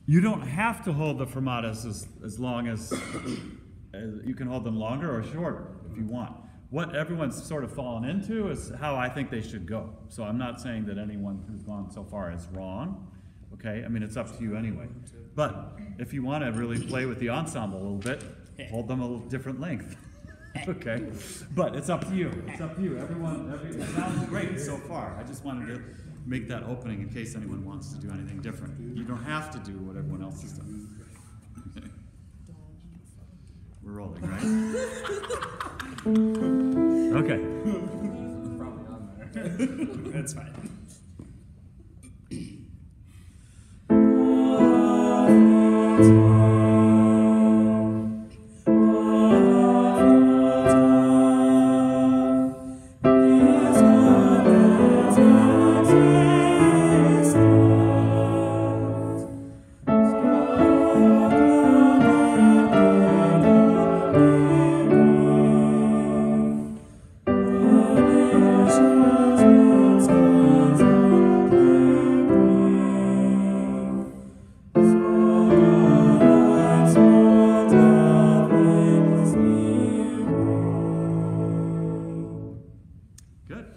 You don't have to hold the fermatas as long as you can hold them longer or shorter if you want. What everyone's sort of fallen into is how I think they should go. So I'm not saying that anyone who's gone so far is wrong, okay? I mean, it's up to you anyway. But if you want to really play with the ensemble a little bit, hold them a little different length, okay? But it's up to you. It's up to you. It sounds great so far. I just wanted to make that opening in case anyone wants to do anything different. You don't have to do what everyone else has done. Okay. We're rolling, right? Okay. Probably on there. That's fine. Good.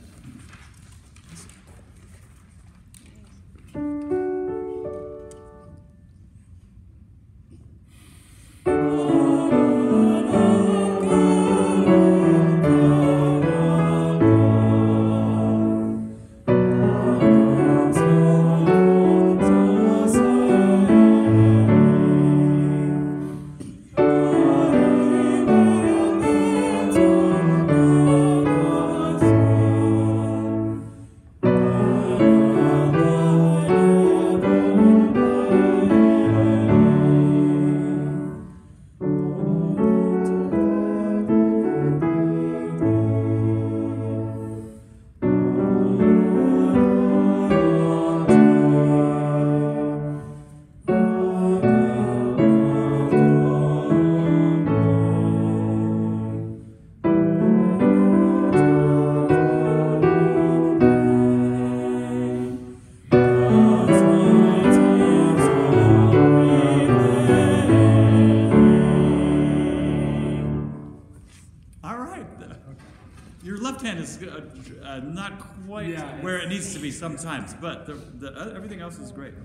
Your left hand is not quite where it needs to be sometimes, but everything else is great.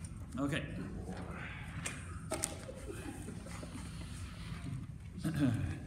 Okay.